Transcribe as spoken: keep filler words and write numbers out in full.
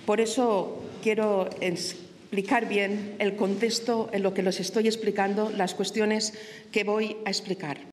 Por eso quiero explicar bien el contexto en lo que les estoy explicando, las cuestiones que voy a explicar.